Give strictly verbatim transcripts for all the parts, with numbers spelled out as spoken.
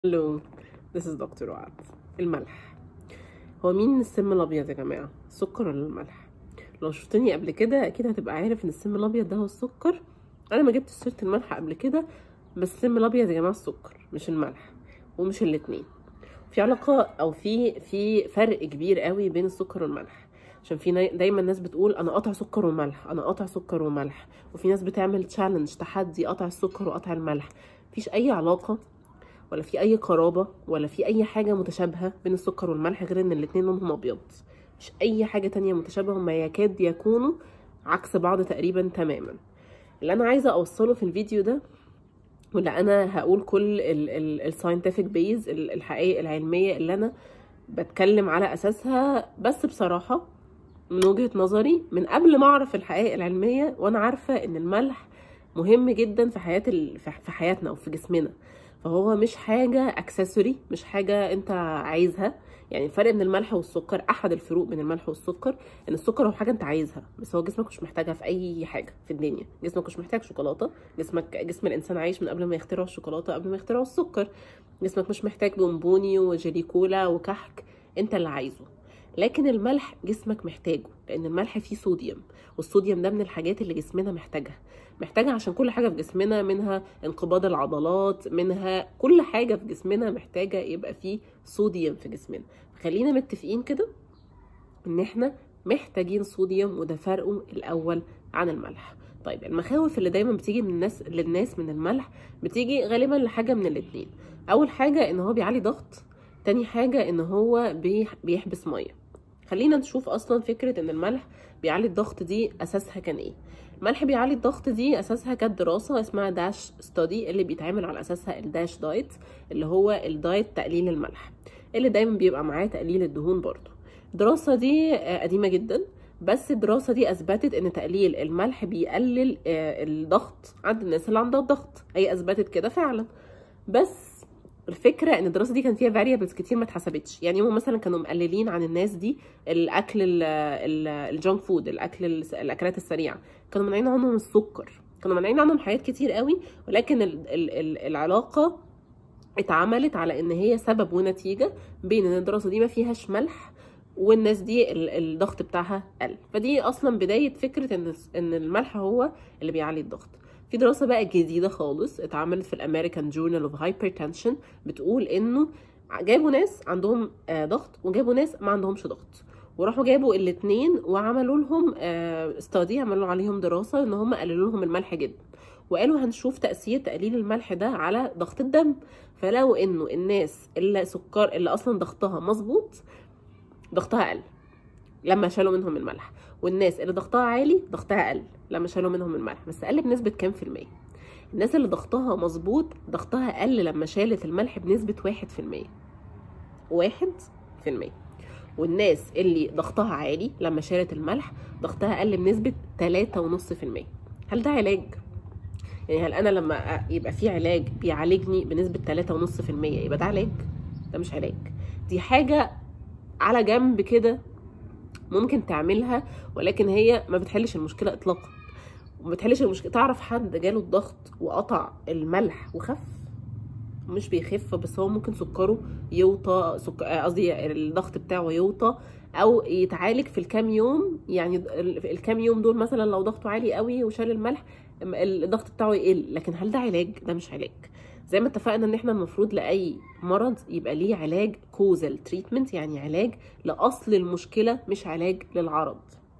Hello, this is دكتور وعد. الملح هو مين السم الابيض يا جماعه؟ السكر ولا الملح؟ لو شفتني قبل كده اكيد هتبقى عارف ان السم الابيض ده هو السكر. انا ما جبت سيره الملح قبل كده، بس السم الابيض يا جماعه السكر مش الملح، ومش الاتنين. في علاقه او في في فرق كبير قوي بين السكر والملح، عشان في دايما ناس بتقول انا قاطع سكر وملح، انا قاطع سكر وملح، وفي ناس بتعمل تشالنج تحدي قطع السكر وقطع الملح. مفيش اي علاقه ولا في اي قرابه ولا في اي حاجه متشابهه بين السكر والملح غير ان الاتنين لونهم ابيض. مش اي حاجه تانية متشابهه، هما يكاد يكونوا عكس بعض تقريبا تماما. اللي انا عايزه اوصله في الفيديو ده، واللي انا هقول كل الساينتفك بيز، الحقائق العلميه اللي انا بتكلم على اساسها، بس بصراحه من وجهه نظري من قبل ما اعرف الحقائق العلميه وانا عارفه ان الملح مهم جدا في حياه في حياتنا وفي جسمنا. فهو مش حاجة اكسسوري، مش حاجة انت عايزها. يعني الفرق بين الملح والسكر، احد الفروق بين الملح والسكر، ان السكر هو حاجة انت عايزها بس هو جسمك مش محتاجها في اي حاجة في الدنيا. جسمك مش محتاج شوكولاتة، جسمك جسم الانسان عايش من قبل ما يخترعوا الشوكولاتة، قبل ما يخترعوا السكر. جسمك مش محتاج بونبوني وجيلي كولا وكحك، انت اللي عايزه. لكن الملح جسمك محتاجه، لان الملح فيه صوديوم، والصوديوم ده من الحاجات اللي جسمنا محتاجها محتاجة عشان كل حاجة في جسمنا، منها انقباض العضلات، منها كل حاجة في جسمنا محتاجة يبقى فيه صوديوم في جسمنا. خلينا متفقين كده ان احنا محتاجين صوديوم، وده فرقه الاول عن الملح. طيب المخاوف اللي دايما بتيجي من الناس للناس من الملح بتيجي غالبا لحاجة من الاتنين. اول حاجة ان هو بيعلي ضغط، تاني حاجة ان هو بيحبس مية. خلينا نشوف اصلا فكرة ان الملح بيعلي الضغط دي اساسها كان ايه. الملح بيعلي الضغط دي اساسها كانت دراسة اسمها داش ستادي، اللي بيتعمل على اساسها الداش دايت، اللي هو الدايت تقليل الملح، اللي دايما بيبقى معاه تقليل الدهون برضو. الدراسة دي قديمة جدا، بس الدراسة دي اثبتت ان تقليل الملح بيقلل الضغط عند الناس اللي عندها الضغط. هي اثبتت كده فعلا، بس الفكره ان الدراسه دي كان فيها فاريبلز كتير ما اتحسبتش. يعني هم مثلا كانوا مقللين عن الناس دي الاكل الجانك فود، الاكل الاكلات السريعه، كانوا مانعين عنهم السكر، كانوا مانعين عنهم حاجات كتير قوي. ولكن ال ال ال العلاقه اتعملت على ان هي سبب ونتيجه بين ان الدراسه دي ما فيهاش ملح والناس دي الضغط بتاعها قل. فدي اصلا بدايه فكره ان ان الملح هو اللي بيعلي الضغط. في دراسه بقى جديده خالص اتعملت في الامريكان جورنال اوف هايبرتنشن، بتقول انه جابوا ناس عندهم ضغط وجابوا ناس ما عندهمش ضغط، وراحوا جابوا الاثنين وعملوا لهم استادي، عملوا عليهم دراسه ان هم قللوا لهم الملح جدا، وقالوا هنشوف تاثير تقليل الملح ده على ضغط الدم. فلو انه الناس اللي سكر اللي اصلا ضغطها مظبوط ضغطها قل لما شالوا منهم الملح، والناس اللي ضغطها عالي ضغطها قل لما شالوا منهم الملح. بس قل بنسبة كام في المية؟ الناس اللي ضغطها مظبوط ضغطها قل لما شالت الملح بنسبة واحد في المية. واحد في المية. والناس اللي ضغطها عالي لما شالت الملح ضغطها قل بنسبة تلاتة ونص في المية. هل ده علاج؟ يعني هل انا لما يبقى في علاج بيعالجني بنسبة تلاتة ونص في المية يبقى ده علاج؟ ده مش علاج، دي حاجة على جنب كده ممكن تعملها، ولكن هي ما بتحلش المشكله اطلاقا. وما بتحلش المشكله. تعرف حد جاله الضغط وقطع الملح وخف؟ مش بيخف، بس هو ممكن سكره يوطى، قصدي الضغط بتاعه يوطى او يتعالج في الكام يوم. يعني الكام يوم دول مثلا لو ضغطه عالي قوي وشال الملح الضغط بتاعه يقل. لكن هل ده علاج؟ ده مش علاج. زي ما اتفقنا ان احنا المفروض لاي مرض يبقى ليه علاج كوزال تريتمنت، يعني علاج لاصل المشكله مش علاج للعرض.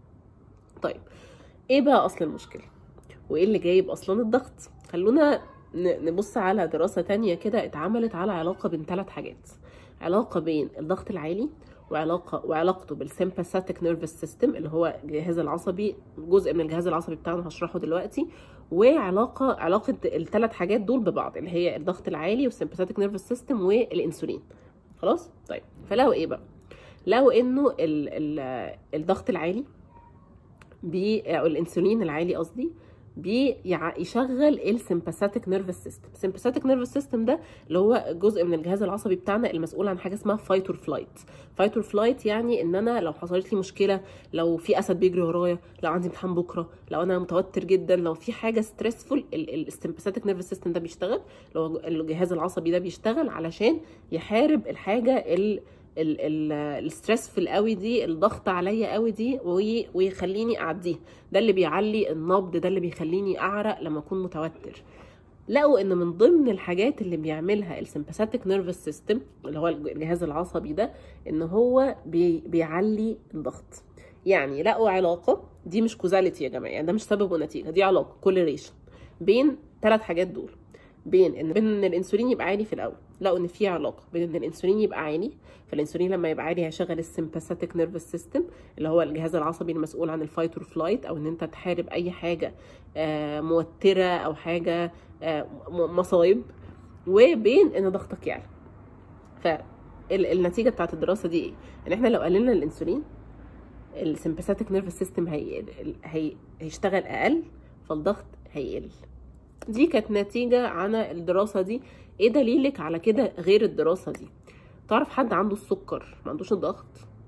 طيب ايه بقى اصل المشكله وايه اللي جايب اصلا الضغط؟ خلونا نبص على دراسه تانية كده اتعملت على علاقه بين ثلاث حاجات. علاقه بين الضغط العالي، وعلاقه وعلاقته بالسيمباثيك نيرفس سيستم اللي هو الجهاز العصبي، جزء من الجهاز العصبي بتاعنا هشرحه دلوقتي، وعلاقه علاقه الثلاث حاجات دول ببعض اللي هي الضغط العالي والسيمباثيك نيرفس سيستم والانسولين. خلاص؟ طيب فلو ايه بقى؟ لو انه ال ال الضغط العالي بي او الانسولين العالي قصدي بيشغل السمباثيك نيرفس سيستم. السمباثيك نيرفس سيستم ده اللي هو جزء من الجهاز العصبي بتاعنا المسؤول عن حاجه اسمها فايت اور فلايت. فايت اور فلايت يعني ان انا لو حصلت لي مشكله، لو في اسد بيجري ورايا، لو عندي امتحان بكره، لو انا متوتر جدا، لو في حاجه ستريسفول، السمباثيك نيرفس سيستم ده بيشتغل، لو الجهاز العصبي ده بيشتغل علشان يحارب الحاجه ال الستريس في القوي دي، الضغط عليا قوي دي، ويخليني اعديه. ده اللي بيعلي النبض، ده اللي بيخليني اعرق لما اكون متوتر. لقوا ان من ضمن الحاجات اللي بيعملها السمباثيك نيرفس سيستم اللي هو الجهاز العصبي ده ان هو بي بيعلي الضغط. يعني لقوا علاقه، دي مش كوزاليتي يا جماعه، يعني ده مش سبب ونتيجه، دي علاقه كورليشن بين ثلاث حاجات دول. بين ان بين ان الانسولين يبقى عالي في الاول، لقوا ان في علاقه بين ان الانسولين يبقى عالي، فالانسولين لما يبقى عالي هيشغل السمباثيك نيرفس سيستم اللي هو الجهاز العصبي المسؤول عن الفايت اور فلايت، او ان انت تحارب اي حاجه موتره او حاجه مصايب، وبين ان ضغطك يعلى. فالنتيجه بتاعت الدراسه دي ايه؟ ان احنا لو قللنا الانسولين السمباثيك نيرفس سيستم هي هي هيشتغل اقل، فالضغط هيقل. دي كانت نتيجة عن الدراسة دي. ايه دليلك على كده غير الدراسة دي؟ تعرف حد عنده السكر ما عندوش الضغط؟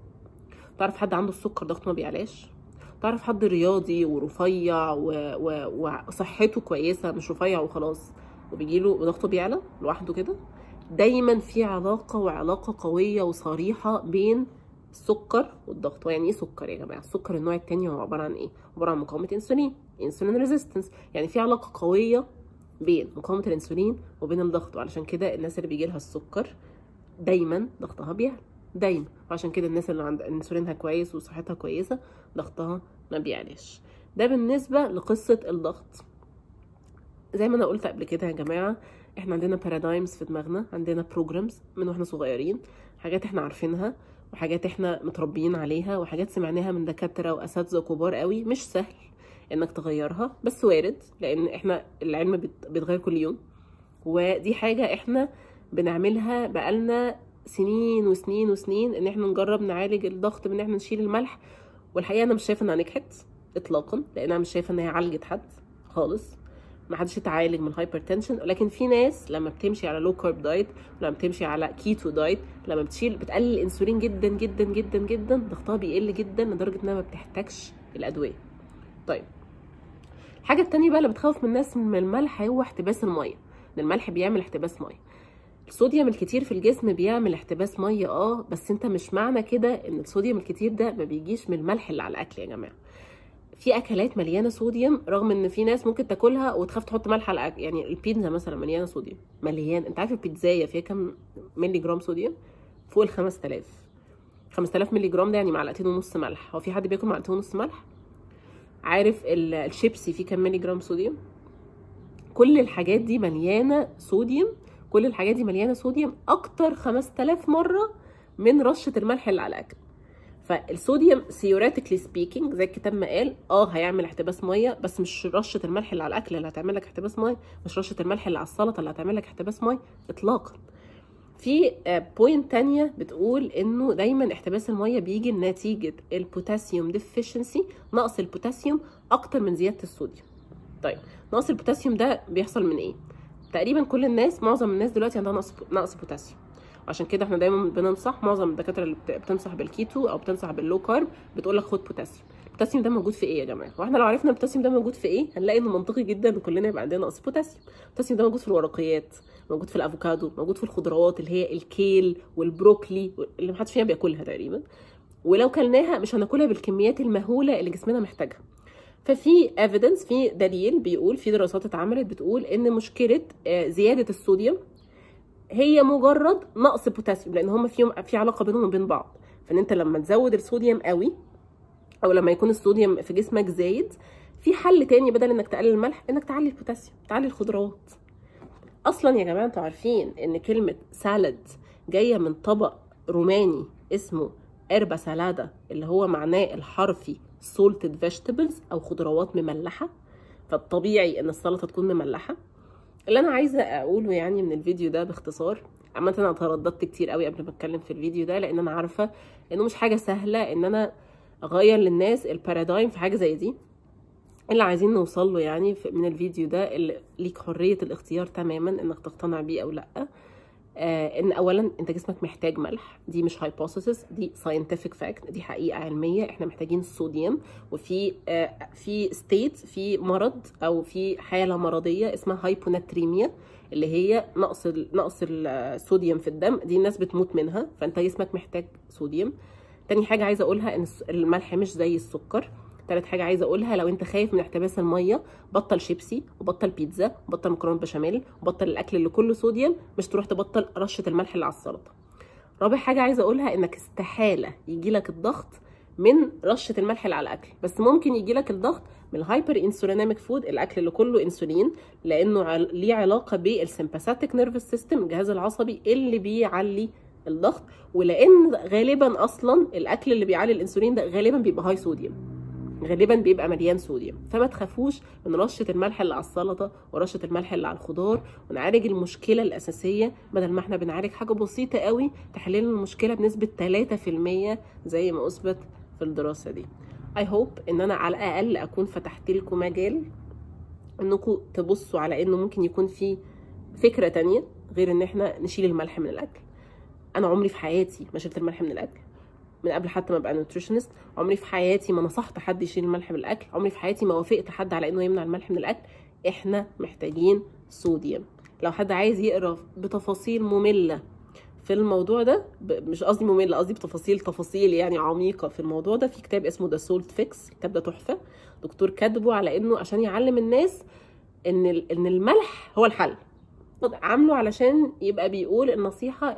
تعرف حد عنده السكر ضغطه ما بيعلاش؟ تعرف حد رياضي ورفيع و... و... وصحته كويسة، مش رفيع وخلاص وبيجيله ضغطه بيعلى لوحده كده؟ دايما في علاقة، وعلاقة قوية وصريحة بين السكر والضغط. ويعني ايه سكر يا جماعه؟ السكر النوع الثاني هو عباره عن ايه؟ عباره عن مقاومه انسولين، انسولين ريزيستنس. يعني في علاقه قويه بين مقاومه الانسولين وبين الضغط، وعلشان كده الناس اللي بيجي لها السكر دايما ضغطها بيعلى دايما، وعشان كده الناس اللي عند انسولينها كويس وصحتها كويسه ضغطها ما بيعلاش. ده بالنسبه لقصه الضغط. زي ما انا قلت قبل كده يا جماعه، احنا عندنا بارادايمز في دماغنا، عندنا بروجرامز من واحنا صغيرين، حاجات احنا عارفينها وحاجات احنا متربيين عليها وحاجات سمعناها من دكاتره واساتذه كبار قوي. مش سهل انك تغيرها، بس وارد، لان احنا العلم بيتغير كل يوم، ودي حاجه احنا بنعملها بقالنا سنين وسنين وسنين، ان احنا نجرب نعالج الضغط بان احنا نشيل الملح. والحقيقه انا مش شايفه انها نجحت اطلاقا، لان انا مش شايفه ان هي عالجت حد خالص. ما حدش يتعالج من الهايبرتنشن، ولكن في ناس لما بتمشي على لو كارب دايت، لما بتمشي على كيتو دايت، لما بتشيل بتقلل الانسولين جدا جدا جدا جدا، ضغطها بيقل جدا لدرجه انها ما بتحتاجش الادويه. طيب الحاجه الثانيه بقى اللي بتخوف من الناس من الملح هو احتباس الميه. ان الملح بيعمل احتباس ميه. الصوديوم الكتير في الجسم بيعمل احتباس ميه، اه بس انت مش معنى كده ان الصوديوم الكتير ده ما بيجيش من الملح اللي على الاكل يا جماعه. في اكلات مليانه صوديوم، رغم ان في ناس ممكن تاكلها وتخاف تحط ملح على الاكل. يعني البيتزا مثلا مليانه صوديوم، مليان. انت عارف البيتزايه فيها كام ملي جرام صوديوم؟ فوق ال خمسة آلاف. خمسة آلاف ملي جرام ده يعني معلقتين ونص ملح. هو في حد بياكل معلقتين ونص ملح؟ عارف الشيبسي فيه كام ملي جرام صوديوم؟ كل الحاجات دي مليانه صوديوم، كل الحاجات دي مليانه صوديوم اكتر خمسة آلاف مره من رشه الملح اللي على الاكل. فالصوديوم ثيوريتيكلي سبيكينج زي الكتاب ما قال، اه هيعمل احتباس ميه، بس مش رشه الملح اللي على الاكل اللي هتعمل لك احتباس ميه، مش رشه الملح اللي على السلطه اللي هتعمل لك احتباس ميه اطلاقا. في بوينت تانية بتقول انه دايما احتباس الميه بيجي نتيجه البوتاسيوم ديفيشنسي، نقص البوتاسيوم اكتر من زياده الصوديوم. طيب نقص البوتاسيوم ده بيحصل من ايه؟ تقريبا كل الناس، معظم الناس دلوقتي عندها نقص نقص بوتاسيوم، عشان كده احنا دايما بننصح، معظم الدكاتره اللي بتنصح بالكيتو او بتنصح باللو كارب بتقول لك خد بوتاسيوم. البوتاسيوم ده موجود في ايه يا جماعه؟ واحنا لو عرفنا البوتاسيوم ده موجود في ايه هنلاقي انه منطقي جدا ان كلنا يبقى عندنا نقص بوتاسيوم. البوتاسيوم ده موجود في الورقيات، موجود في الافوكادو، موجود في الخضروات اللي هي الكيل والبروكلي اللي محدش فيها بياكلها تقريبا، ولو كلناها مش هناكلها بالكميات المهوله اللي جسمنا محتاجها. ففي ايفيدنس، في دليل بيقول، في دراسات اتعملت بتقول ان مشكله زياده الصوديوم هي مجرد نقص بوتاسيوم، لان هما فيهم في علاقه بينهم وبين بعض. فان انت لما تزود الصوديوم قوي، او لما يكون الصوديوم في جسمك زايد، في حل تاني بدل انك تقلل الملح، انك تعلي البوتاسيوم، تعلي الخضروات. اصلا يا جماعه انتوا عارفين ان كلمه سالاد جايه من طبق روماني اسمه اربا سالادا، اللي هو معناه الحرفي salted vegetables او خضروات مملحه. فالطبيعي ان السلطه تكون مملحه. اللي انا عايزه اقوله يعني من الفيديو ده باختصار، عامه انا ترددت كتير قوي قبل ما اتكلم في الفيديو ده، لان انا عارفه انه مش حاجه سهله ان انا اغير للناس البارادايم في حاجه زي دي. اللي عايزين نوصل له يعني من الفيديو ده، اللي ليك حريه الاختيار تماما انك تقتنع بيه او لا، آه ان اولا انت جسمك محتاج ملح. دي مش هايبوثيسيس، دي ساينتفك فاكت، دي حقيقه علميه. احنا محتاجين الصوديوم، وفي آه في ستيت، في مرض او في حاله مرضيه اسمها هايبوناتريميا، اللي هي نقص نقص الصوديوم في الدم. دي الناس بتموت منها، فانت جسمك محتاج صوديوم. تاني حاجه عايزه اقولها ان الملح مش زي السكر. تالت حاجه عايزه اقولها، لو انت خايف من احتباس الميه، بطل شيبسي وبطل بيتزا وبطل مكرونه بشاميل وبطل الاكل اللي كله صوديوم، مش تروح تبطل رشه الملح اللي على السلطه. رابع حاجه عايزه اقولها، انك استحاله يجيلك الضغط من رشه الملح اللي على الاكل، بس ممكن يجيلك الضغط من الهايبر انسولينيميك فود، الاكل اللي كله انسولين، لانه ليه علاقه بالسمباثيك نيرفس سيستم، الجهاز العصبي اللي بيعلي الضغط. ولان غالبا اصلا الاكل اللي بيعلي الانسولين ده غالبا بيبقى هاي صوديوم، غالبا بيبقى مليان صوديوم. فما تخافوش من رشه الملح اللي على السلطه ورشه الملح اللي على الخضار، ونعالج المشكله الاساسيه بدل ما احنا بنعالج حاجه بسيطه قوي تحل لنا المشكله بنسبه ثلاثة في المية زي ما اثبت في الدراسه دي. اي هوب ان انا على الاقل اكون فتحت لكم مجال انكم تبصوا على انه ممكن يكون في فكره تانية غير ان احنا نشيل الملح من الاكل. انا عمري في حياتي ما شلت الملح من الاكل، من قبل حتى ما ابقى نوتريشنست. عمري في حياتي ما نصحت حد يشيل الملح من الاكل، عمري في حياتي ما وافقت حد على انه يمنع الملح من الاكل. احنا محتاجين صوديوم. لو حد عايز يقرا بتفاصيل ممله في الموضوع ده، مش قصدي ممله، قصدي بتفاصيل تفاصيل يعني عميقه في الموضوع ده، في كتاب اسمه ذا سولت فيكس. الكتاب ده تحفه، دكتور كاتبه على انه عشان يعلم الناس ان ان الملح هو الحل، عامله علشان يبقى بيقول النصيحه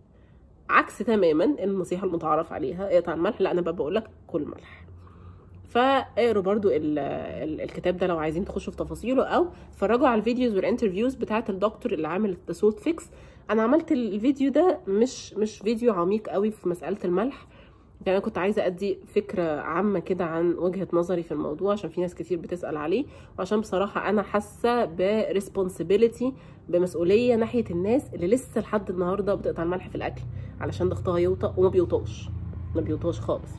عكس تماما النصيحه المتعارف عليها، اقطع الملح. لا، انا بقول لك كل ملح. فاقروا برضو ال ال الكتاب ده لو عايزين تخشوا في تفاصيله، او اتفرجوا على الفيديوز والانترفيوز بتاعه الدكتور اللي عامل ذا سولت فيكس. انا عملت الفيديو ده مش مش فيديو عميق قوي في مساله الملح، يعني انا كنت عايزه ادي فكره عامه كده عن وجهه نظري في الموضوع، عشان في ناس كتير بتسال عليه، وعشان بصراحه انا حاسه بريسبونسبيلتي، بمسؤوليه ناحيه الناس اللي لسه لحد النهارده بتقطع الملح في الاكل علشان ضغطها يوطى، وما بيوطاش ما بيوطاش خالص.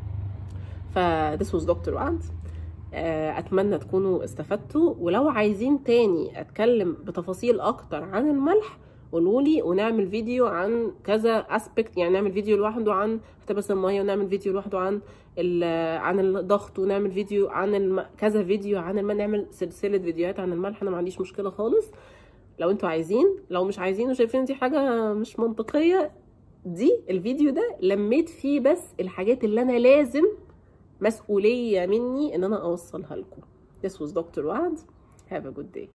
ف this was دكتور وعد. اتمنى تكونوا استفدتوا، ولو عايزين تاني اتكلم بتفاصيل اكتر عن الملح قولولي، ونعمل فيديو عن كذا اسبكت، يعني نعمل فيديو لوحده عن احتباس الميه، ونعمل فيديو لوحده عن عن الضغط، ونعمل فيديو عن الم... كذا فيديو عن الماء، نعمل سلسله فيديوهات عن الملح. انا ما عنديش مشكله خالص لو انتوا عايزين. لو مش عايزين وشايفين دي حاجه مش منطقيه، دي الفيديو ده لميت فيه بس الحاجات اللي انا لازم مسؤوليه مني ان انا اوصلها لكم. This was دكتور وعد. Have a good day.